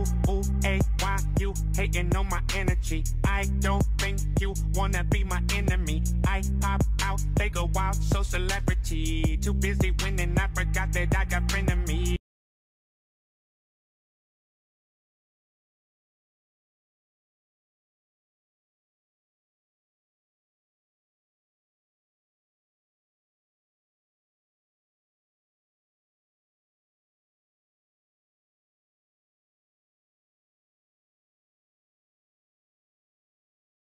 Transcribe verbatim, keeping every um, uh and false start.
Ooh, hey, why you hating on my energy? I don't think you wanna be my enemy. I pop out, they go wild, so celebrity. Too busy winning, I forgot that I got frenemies.